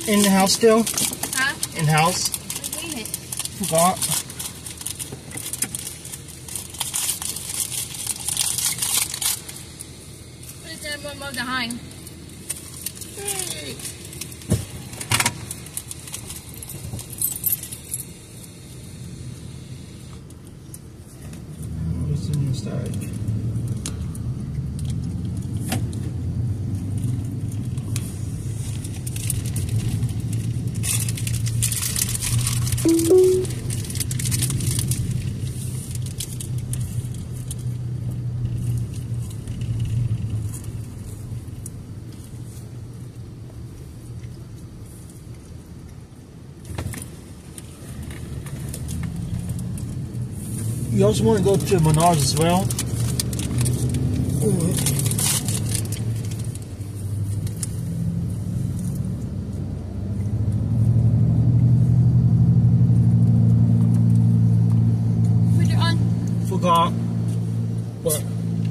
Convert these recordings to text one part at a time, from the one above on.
in the house still? Hả? In house? Cái gì? Forgot. Put it more behind. What's in your side? You also want to go to Menards as well. Put it on. Forgot. What?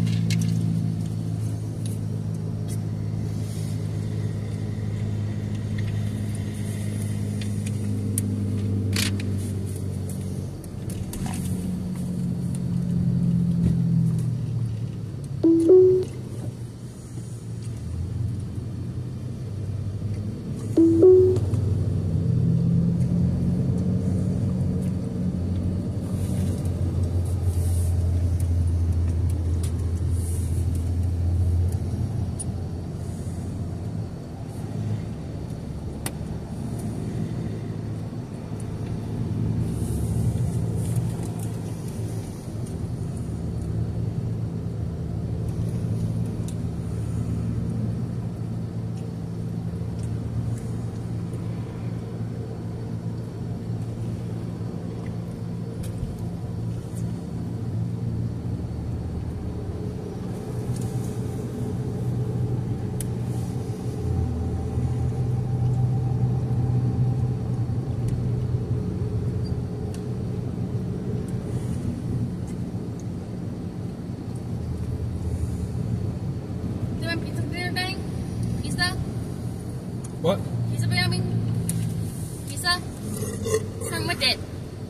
What? Pizza Benjamin? Pizza? Come with it.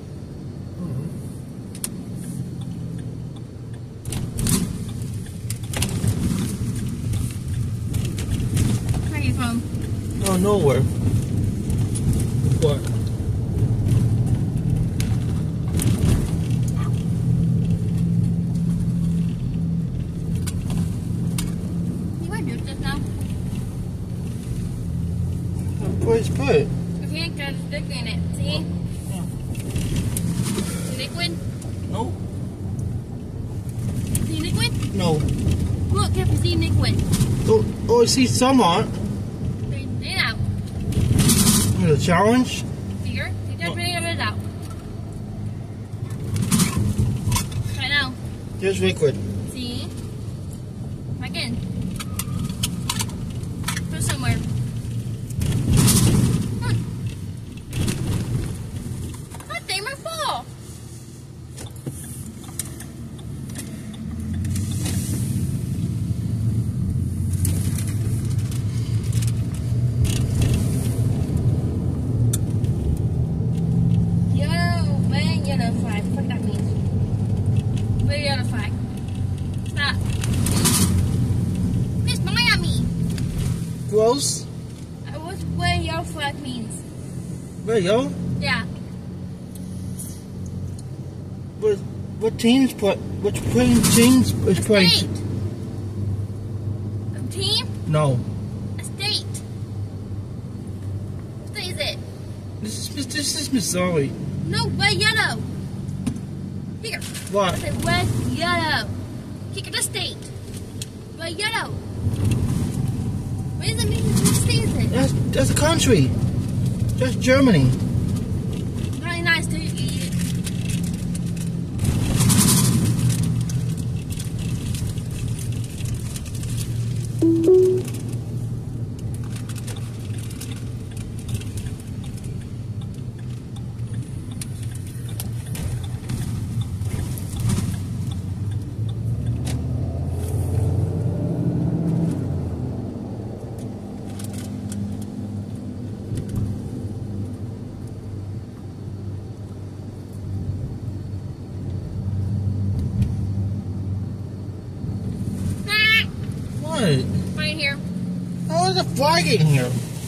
Where are you from? Oh, nowhere. What? You want to do this now? Where's put it? Okay, got a stick in it. See? Yeah. Liquid? No. See liquid? No. Look, can you see liquid? Oh, I see some on it. Lấy nào? The challenge? Here, thì cho lấy nào? Try nào? There's liquid. See? Again. Put somewhere. God damn it, fall! Yellow, man, yellow flag. What that means? Where yellow flag? Stop. Miss Miami. Close? What's where yellow flag means? There you go. Yeah. What teams put? Which teams is playing? State. A team? No. A state. What state is it? This is Missouri. No, red yellow. Here. What? I said red yellow. Kick at the state. Red yellow. What does it mean? What state is it? That's a country. That's Germany. Very nice, dude. in here. Oh, there's a flag in here.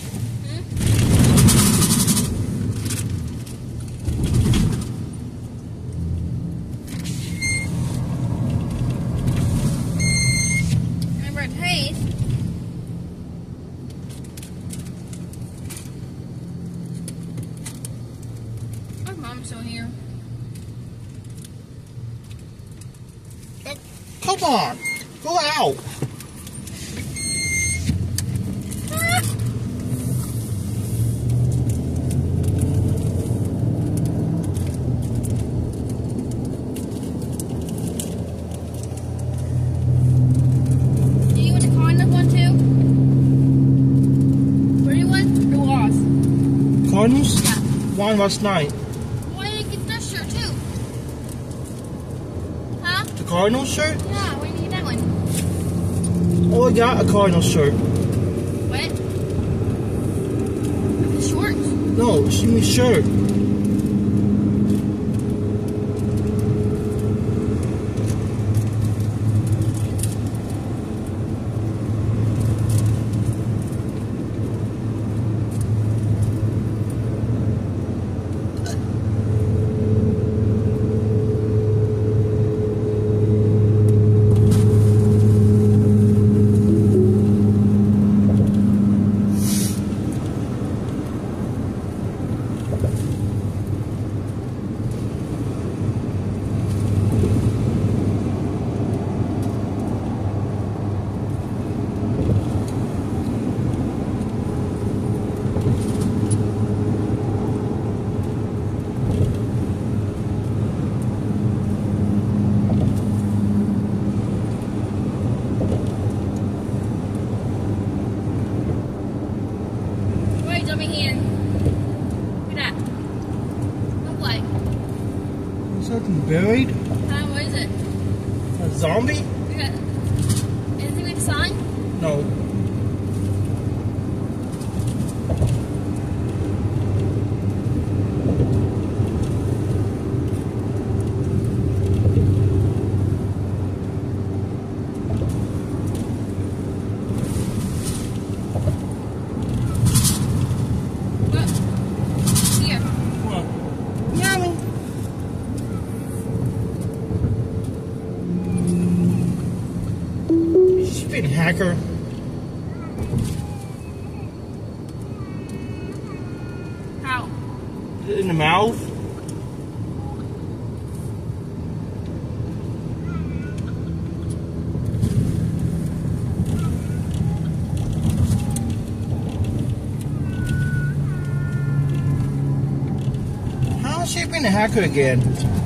Remember it tastes. My mom's still here. Come on, go out. Do you want the Cardinals one too? Where do you want? The lost. Cardinals? Yeah. Won last night. Why did you get that shirt too? Huh? The Cardinals shirt? Yeah, where did you get that one? Oh, I got a Cardinals shirt. What? The shorts? No, she means shirt. Wait, jumping in. Look at that. Look like. Something buried? What is it? A zombie? Look at. Anything with a sign? No. What? Here. What? Mommy. She's been a hacker. How? In the mouth. How has she been a hacker again?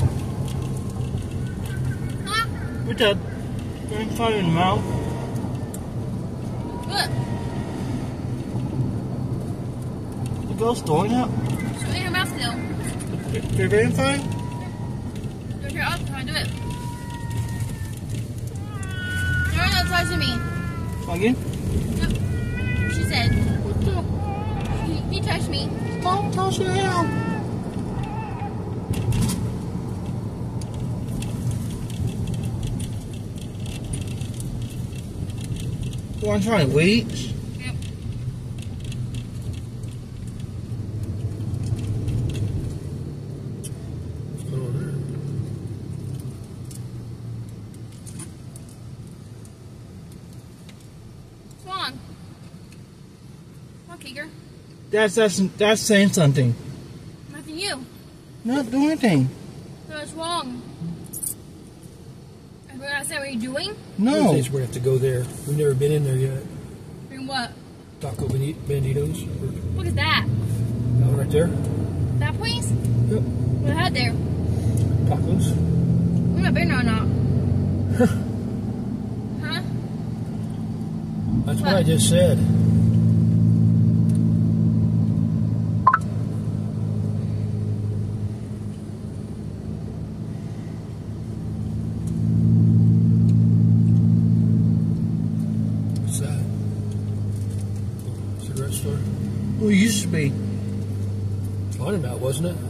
Huh? With that gunfire in the mouth? Look. The girl's throwing up? Show me your mouth still. They're very fine? Look here, I'll try to do it. You're not touching me. Again? Yep. She said. What the? He touched me. Don't touch your hair. Well, I'm trying to wait. Yep. Swan. Come on, Keeger. That's saying something. Nothing you. Not doing anything. So what's wrong? I said, what are you doing? No. We're gonna have to go there. We've never been in there yet. Doing what? Taco Banditos. Look at that. That one right there. That place? Yep. What had there? Tacos. I'm not been there or not. Huh? That's what I just said. What's that? Cigarette store? Well, it used to be. Laundry mat, wasn't it?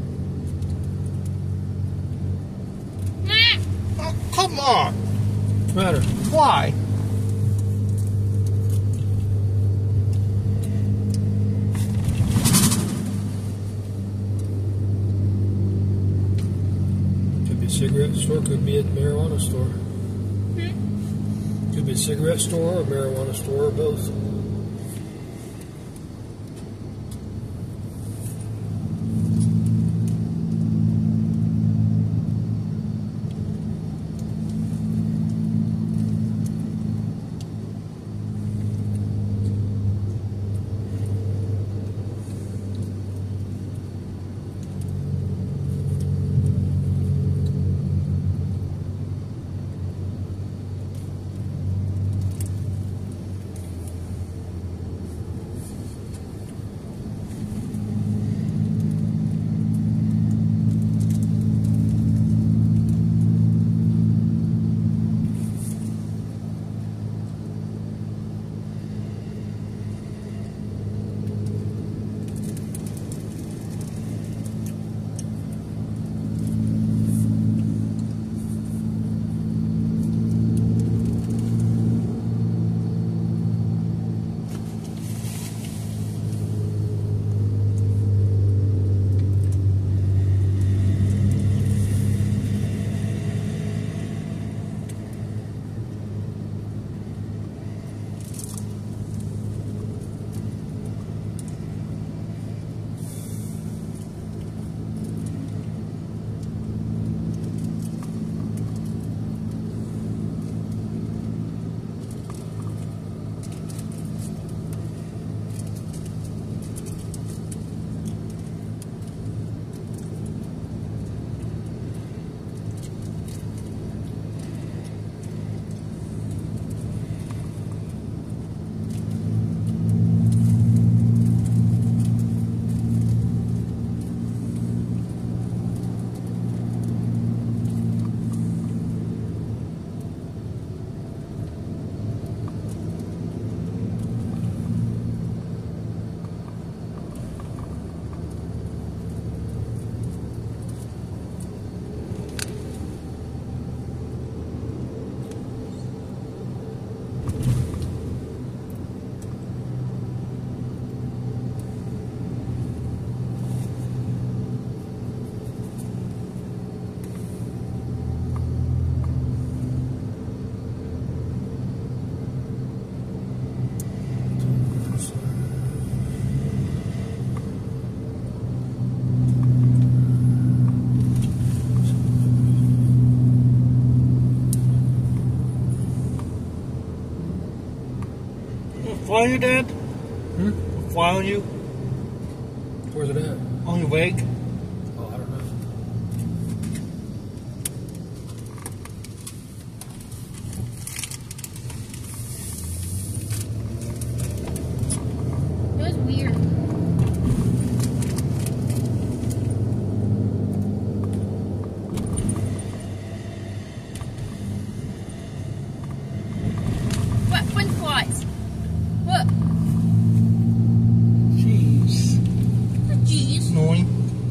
Nah. Oh, come on. What's the matter? Why? Could be a cigarette store, could be a marijuana store. Could be a cigarette store or a marijuana store or both. Fly on you, Dad? Fly on you? Where's it at? On your leg? Oh, I don't know. It was weird. What? French flies? What? Jeez. Jeez. Annoying.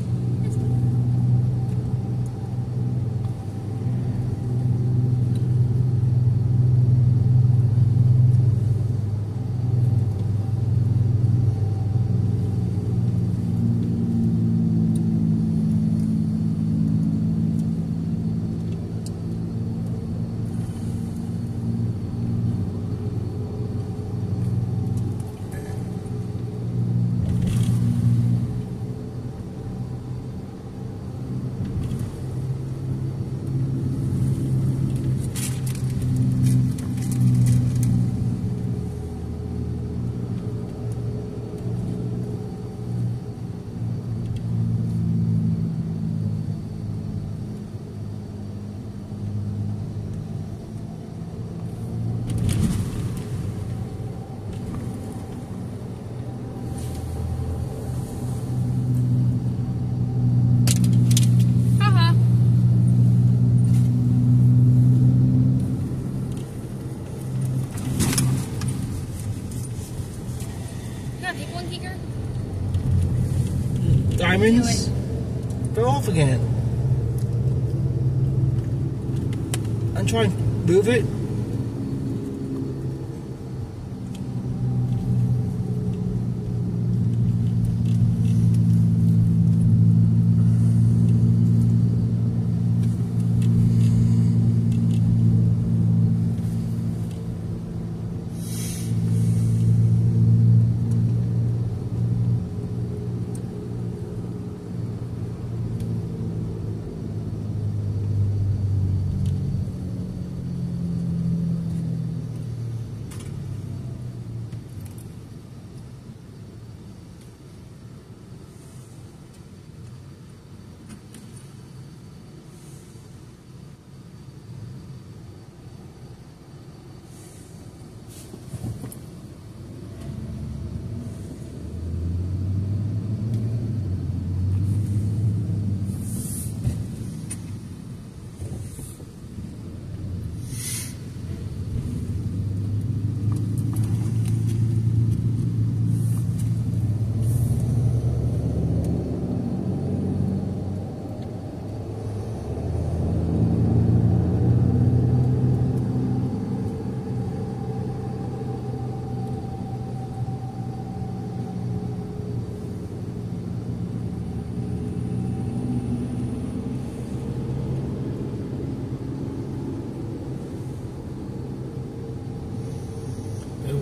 Haha. Can I pick one, Keeker? Diamonds? They're off again. I'm trying to move it.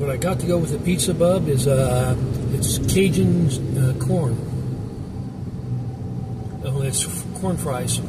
what I got to go with the pizza, bub, is it's Cajun corn. Oh, it's corn fries.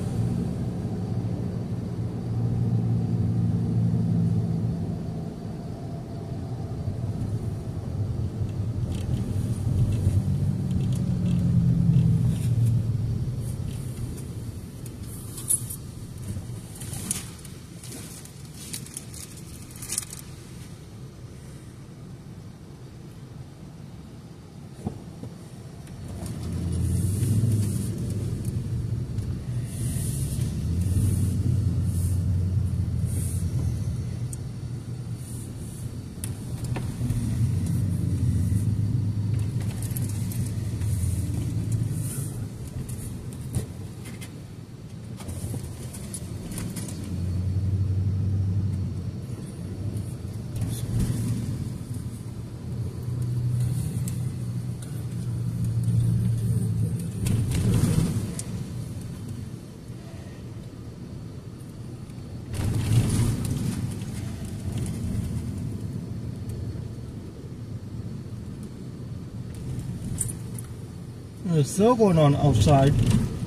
It's still going on outside.